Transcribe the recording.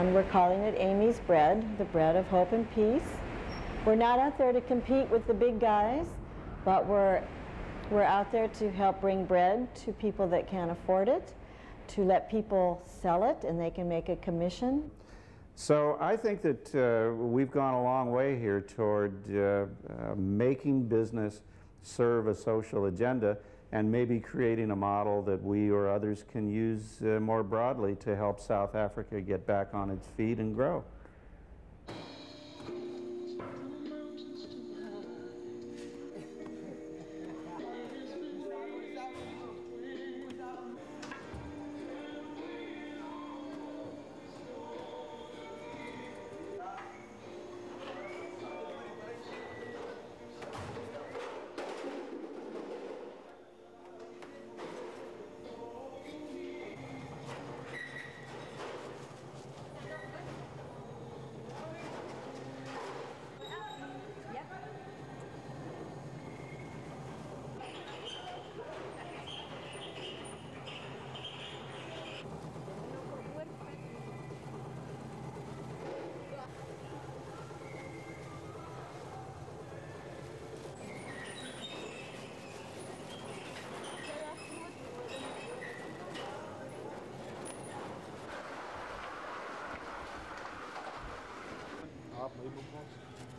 and we're calling it Amy's Bread, the bread of hope and peace. We're not out there to compete with the big guys, but we're out there to help bring bread to people that can't afford it, to let people sell it and they can make a commission. So I think that we've gone a long way here toward making business serve a social agenda and maybe creating a model that we or others can use more broadly to help South Africa get back on its feet and grow. Label post.